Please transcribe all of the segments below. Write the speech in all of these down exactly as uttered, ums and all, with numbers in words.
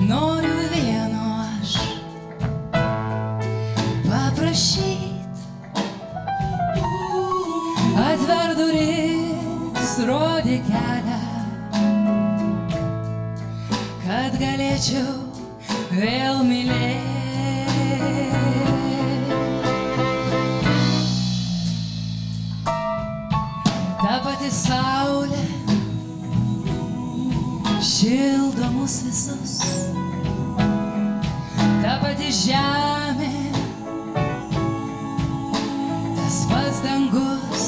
Noriu vieno aš paprašyt, atver duris, rodyk kelią, kad galėčiau vėl mylėt. Ta pati saulė šildo mus visus, ta pati žemė, tas pats dangus.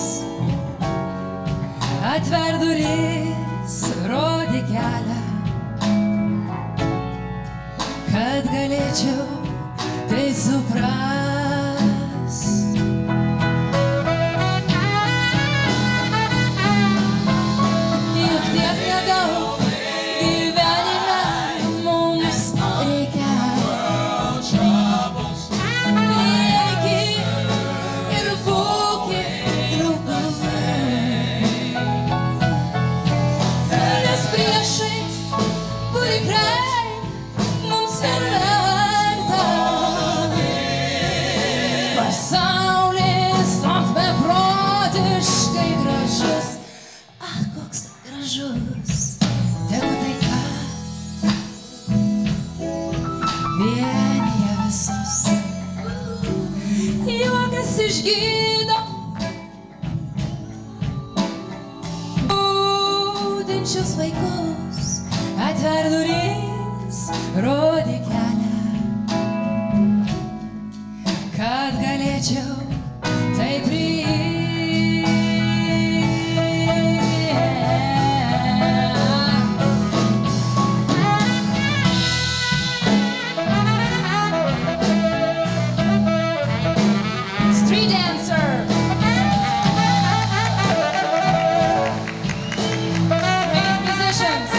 Atver duris, rodyk kelią, kad galėčiau tai suprast. Juk tiek nedaug gyvenime mums reikia. Prieiki ir būki draugai, nes priešais tikrai mums neverta. Pasaulis toks beprotiškai gražus, ach, koks gražus. Tegu taika vienija visus, juokas išgydo būdinčius vaikus. Atver duris, rodyk kelią, kad galėčiau tai priimt. Street dancer. Great musicians.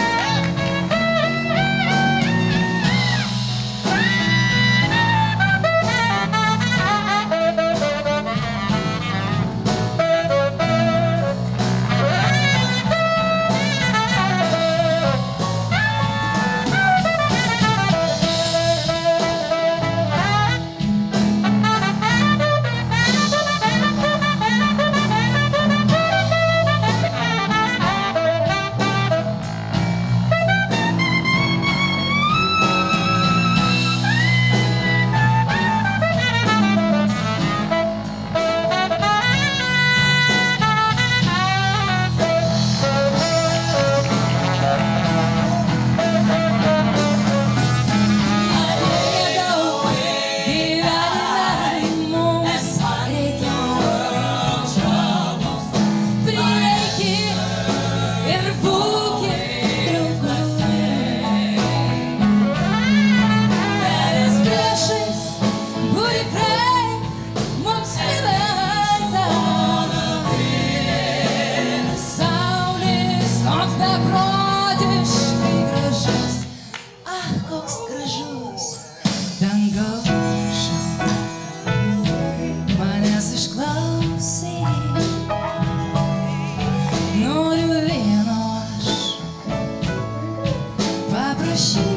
Noriu vieno aš paprašyt,